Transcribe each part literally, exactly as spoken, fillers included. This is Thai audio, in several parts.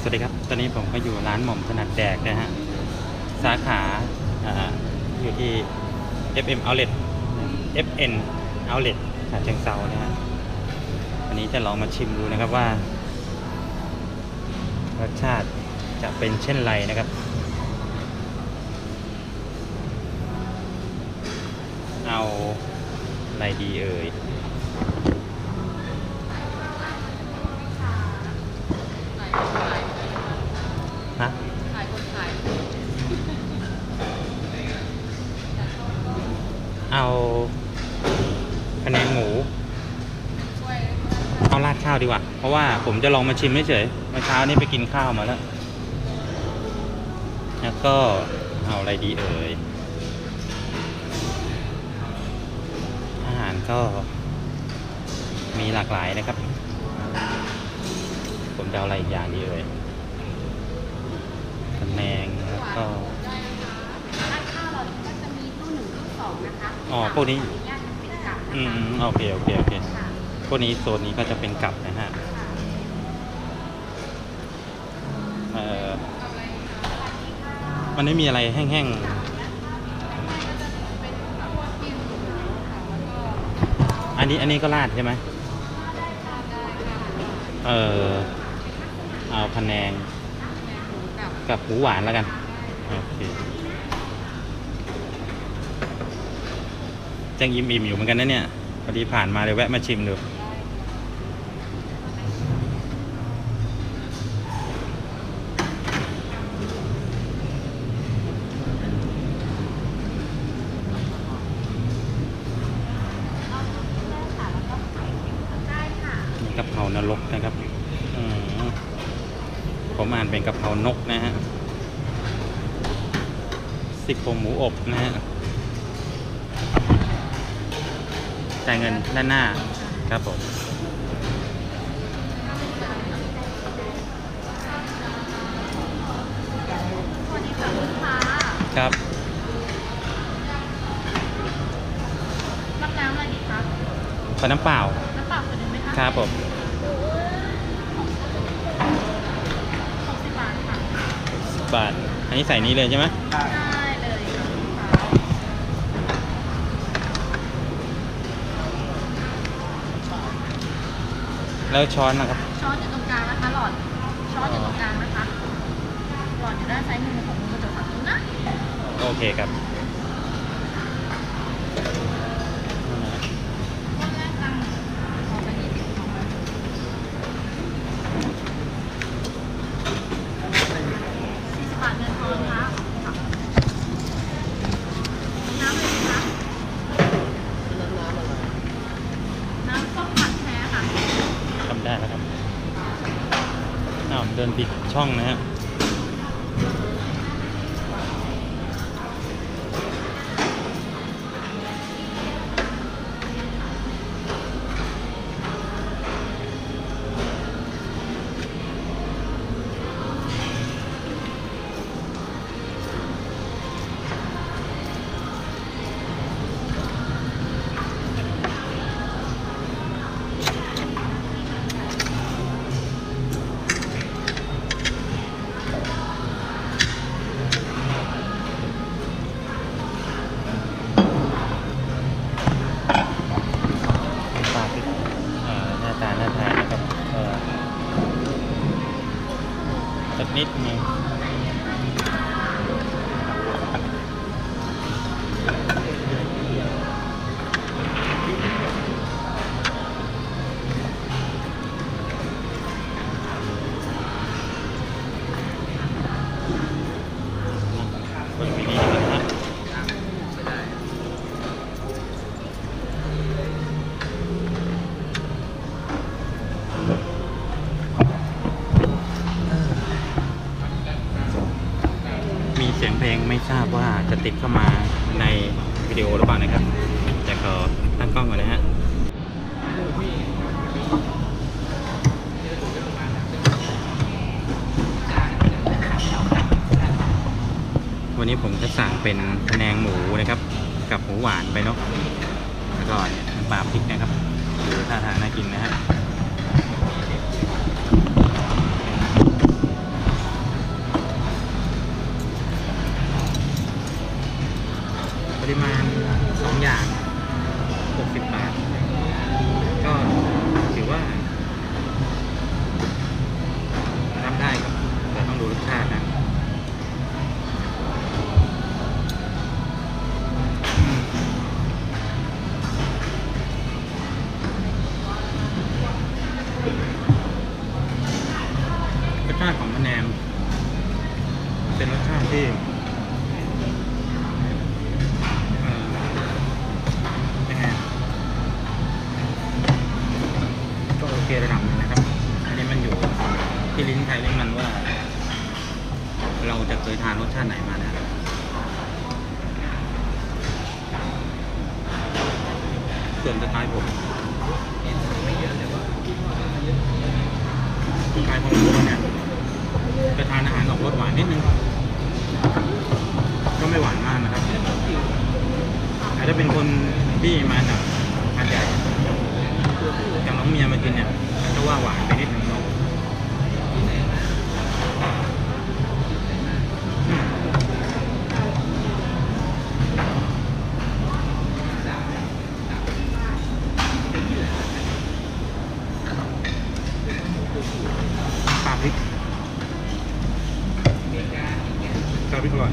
วัสดีครับตอนนี้ผมก็อยู่ร้านหม่อมถนัดแดกนะฮะสาขาอยู่ที่ เอฟ เอ็ม Outlet เอฟ เอ็น Outlet ฉะเชิงเทรานะฮะวันนี้จะลองมาชิมดูนะครับว่ารสชาติจะเป็นเช่นไรนะครับเอาอะไรดีเอ่ยฮะขายคนขายเอาคะแนนหมูเอาราดข้าวดีกว่าเพราะว่าผมจะลองมาชิมเฉยเมื่อเช้านี้ไปกินข้าวมาแล้วแล้วก็เอาอะไรดีเอ่ยอาหารก็มีหลากหลายนะครับผมจะเอาอะไรอีกอย่างดีเอ่ยคะแนนแล้วก็ราดข้าวเราก็จะมีตู้หนึ่งตู้สองนะคะอ๋อพวกนี้อืมโอเคโอเคโอเคพวกนี้โซนนี้ก็จะเป็นกับนะฮะเอ่อมันไม่มีอะไรแห้งๆอันนี้อันนี้ก็ราดใช่ไหมเออเอาพะแนงกับหมูหวานแล้วกันโอเคจังอิ่มอิ่มอยู่เหมือนกันนะเนี่ยพอดีผ่านมาเลยแวะมาชิมดูนี่กะเพรานรกนะครับผมอ่านเป็นกะเพรานกนะฮะสิบโครงหมูอบนะฮะจ่ายเงินด้านหน้าครับผมสวัสดีค่ะลูกค้าครับรับน้ำอะไรดีคะขอน้ำเปล่าน้ำเปล่าคนหนึ่งไหมคะครับผมหกสิบบาทค่ะสิบบาทอันนี้ใส่นี้เลยใช่ไหมได้เลยแล้วช้อนนะครับช้อนอยู่ตรงกลางนะคะหลอดช้อนอยู่ตรงกลางนะคะหลอดอยู่ด้านซ้ายมือของมือกระจกฝั่งนู้นนะโอเคครับสี่สิบบาทเงินทอนค่ะน้ำอะไรดีคะน้ำส้มผัดแท้ค่ะทำได้แล้วครับอ้าวเดินผิดช่องนะฮะสักนิดนึงบนวินี่กันนะมีเสียงเพลงไม่ทราบว่าจะติดเข้ามาในวิดีโอหรือเปล่านะครับแต่ขอตั้งกล้องก่อนนะฮะวันนี้ผมจะสั่งเป็นพะแนงหมูนะครับกับหมูหวานไปเนาะแล้วก็น้ำปลาพริกนะครับดูท่าทางน่ากินนะฮะาติของพะแนงเป็นรสชาติที่เอ่อยังไงก็โอเคระดับหนึงนะครับอันนี้มันอยู่ที่ลิ้นใครลิ้นมันว่า เราจะเคยทานรสชาติไหนมานะส่วนสไตล์ผมสไตล์ของผมเนี่ยจะทานอาหารออกรสหวานนิดนึงก็ไม่หวานมากนะครับแต่ถ้าเป็นคนที่มาจากหาดใหญ่อย่างน้องเมียมากินเนี่ยจะว่าหวานไปนิดนึงเนาะปลาพริกปลาพริกอร่อย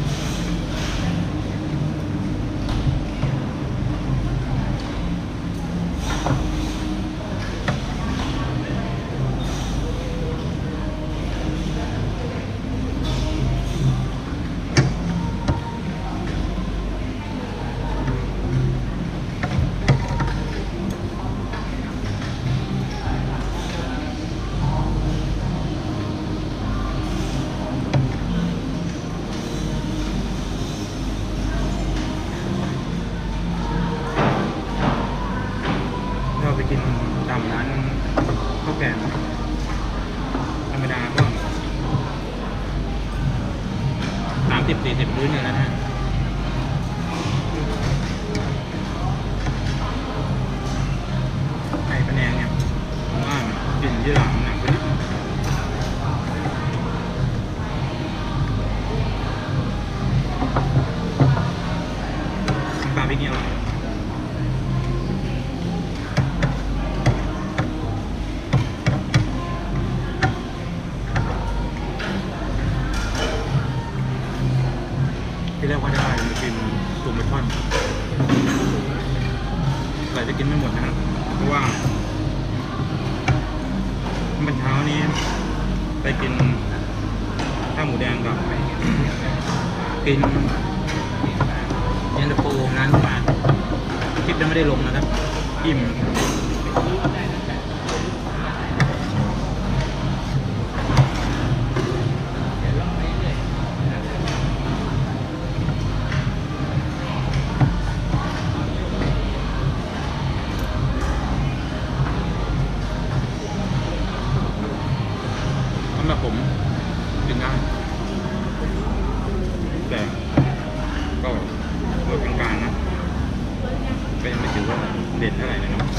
เราไปกินตามร้านข้าวแกงธรรมดาก็สามสิบสี่สิบพื้นเนี่ยนะฮะไข่พะแนงเนี่ยผมว่ากลิ่นยี่หร่าหนักไปนิดนึงปลาพริกเนี่ยอร่อยที่เรียกว่าได้มากินตุ่มปลาช่อนแต่จะกินไม่หมดนะครับเพราะว่าเมื่อเช้านี้ไปกินข้าวหมูแดงกับ กินเย็นตาโฟร้านมาคลิปยังไม่ได้ลงนะครับอิ่มสำหรับผมกินได้แต่ก็รสกลางๆนะก็ยังไม่ถือว่าเด็ดเท่าไหร่เลยเนาะ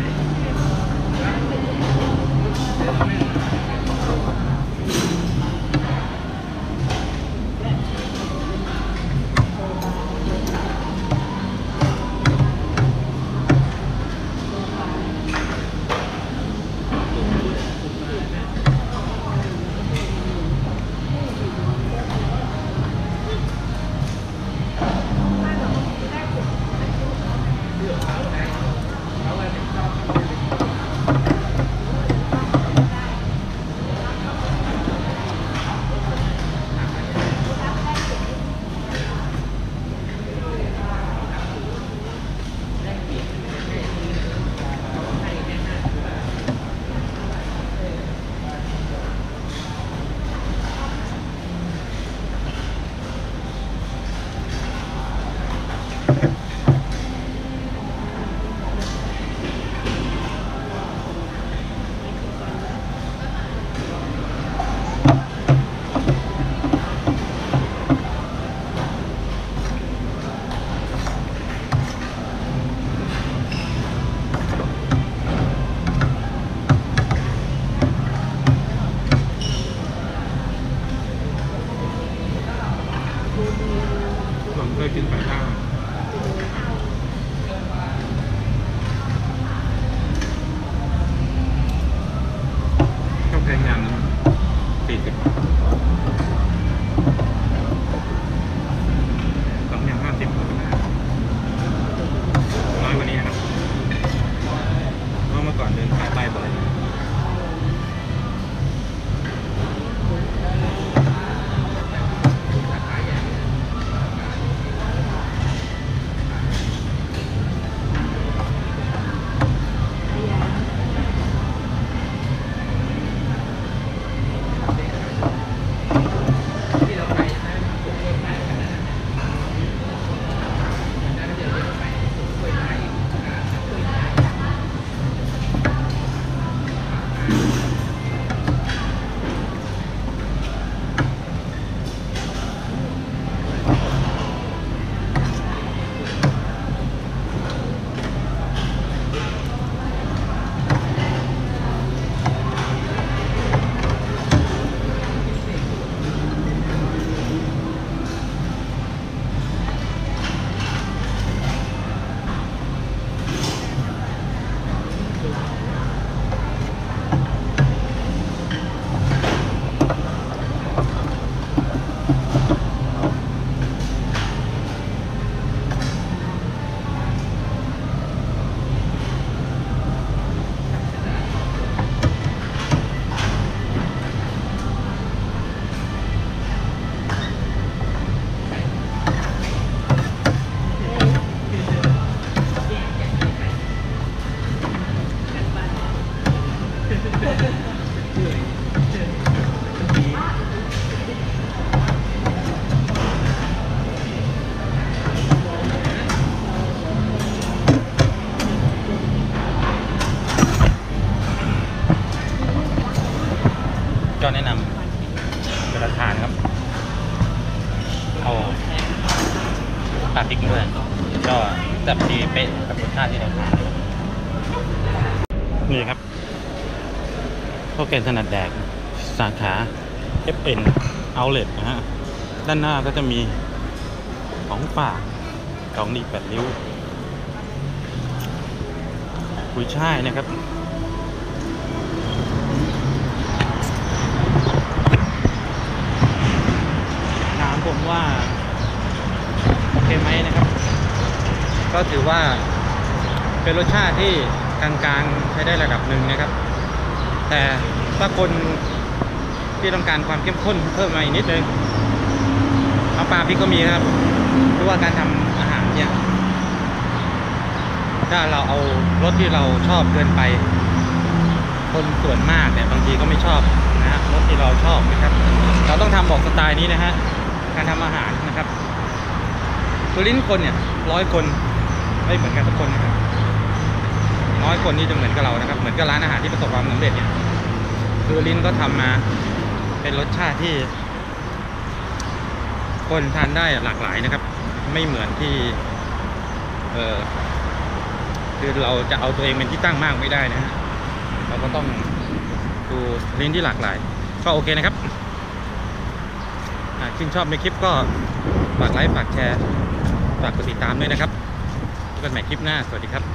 ผมเคยกินปลาต้าข้าวแกงอย่างสี่สิบสองอย่างห้าสิบน้อยกว่านี้นะครับเพราะเมื่อก่อนเดินขายไปบ่อยก็แนะนำเวลาทานครับเอาปลาพริกมาด้วยก็จับดีเป๊ะกับรสชาติที่เราทานนี่ครับข้าวแกงถนัดแดกสาขา เอฟ เอ็น Outlet นะฮะด้านหน้าก็จะมีของฝากของดีแปดริ้วกุยช่ายนะครับถามผมว่าโอเคไหมนะครับก็ถือว่าเป็นรสชาติที่กลางๆใช้ได้ระดับหนึ่งนะครับแต่ถ้าคนที่ต้องการความเข้มข้นเพิ่มมาอีกนิดนึงเอาปลาพริกก็มีครับเพราะว่าการทำอาหารเนี่ยถ้าเราเอารสที่เราชอบเกินไปคนส่วนมากเนี่ยบางทีก็ไม่ชอบนะฮะรสที่เราชอบนะครับเราต้องทำบอกสไตล์นี้นะฮะการทำอาหารนะครับตัวลิ้นคนเนี่ยร้อยคนไม่เหมือนกันทุกคนนะครับน้อยคนที่จะเหมือนกับเรานะครับเหมือนกับร้านอาหารที่ประสบความสำเร็จเนี่ยคือลิ้นก็ทำมาเป็นรสชาติที่คนทานได้หลากหลายนะครับไม่เหมือนที่เออคือเราจะเอาตัวเองเป็นที่ตั้งมากไม่ได้นะฮะเราก็ต้องดูลิ้นที่หลากหลายก็โอเคนะครับชื่นชอบในคลิปก็ฝากไลค์ฝากแชร์ฝากกดติดตามด้วยนะครับพบกันใหม่คลิปหน้าสวัสดีครับ